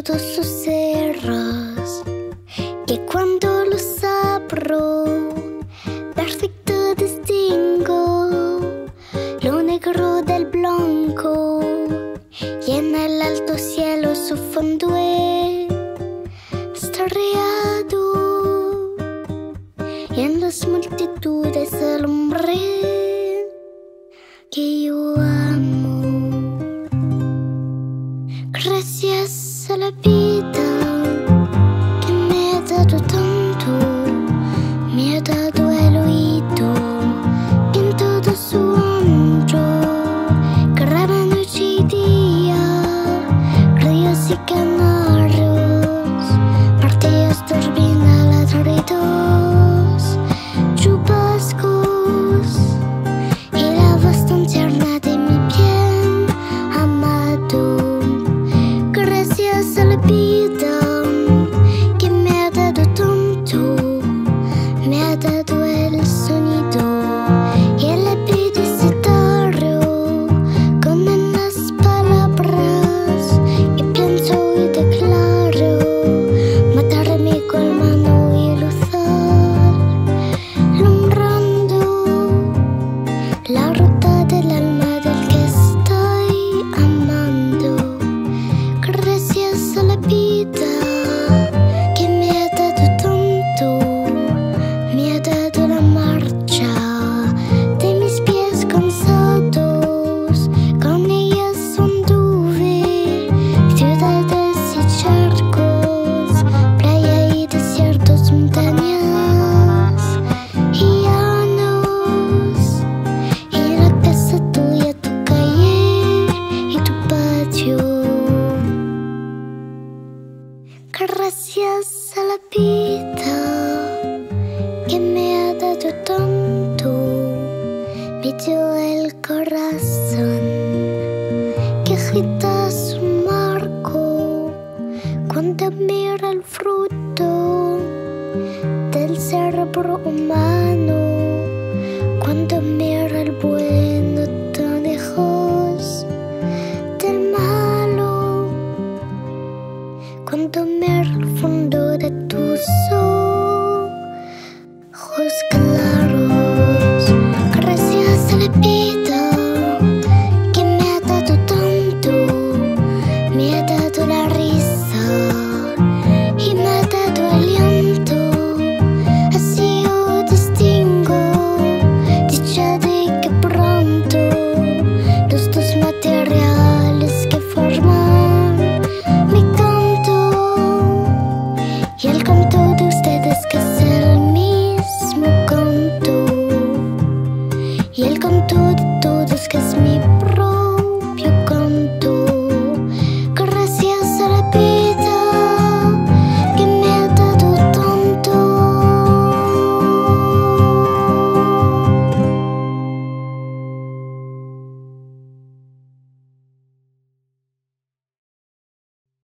todos sus cerros, que cuando los abro, perfecto distingo lo negro del blanco, y en el alto cielo su fondo estrellado, y en las multitudes el hombre que yo amo. Gracias a la vida que me ha dado tanto, me ha dado el oído en todo su ancho, graba noche y día, ríos y canarios, martillos, turbinas, ladridos, chubascos y la voz tan tierna de mi bien amado. Gracias a la vida que me ha dado tanto, me ha dado el sonido y el abecedario con las palabras que pienso y declaro, matarme con mano y luzar, alumbrando la ruta del alma del que estoy amando. Gracias a la vida que me ha dado tanto, me ha dado la marcha de mis pies cansados, con ellas anduve ciudades y charcos, playa y desiertos, montañas y llanos, y la casa tuya, tu calle y tu patio. Gracias a la vida que me ha dado tanto, me dio el corazón que agita su marco cuando mira el fruto del cerebro humano, cuando mira el bueno tan lejos del malo, cuando mira el fondo de tus ojos claros. Gracias a la vida que me ha dado tanto, me ha dado la risa y me ha dado aliento, así yo distingo dicha de que pronto los dos materiales que forman mi canto y el canto de ustedes que es el mismo canto, y el canto de todos que es mi